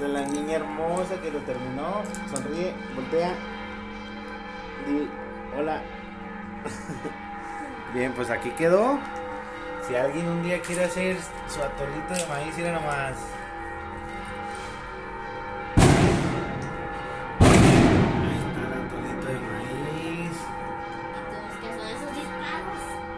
Muestra a la niña hermosa que lo terminó. Sonríe, voltea. Di hola. Bien, pues aquí quedó. Si alguien un día quiere hacer su atolito de maíz, mira nomás. Ahí está el atolito de maíz. Entonces, ¿qué son esos disparos?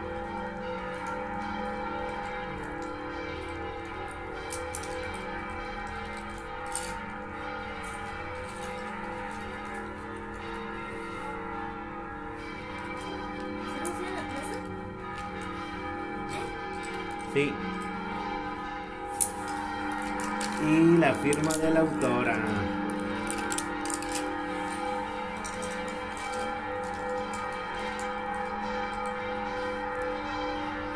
¿Estamos en la plaza? Sí. Y la firma de la autora.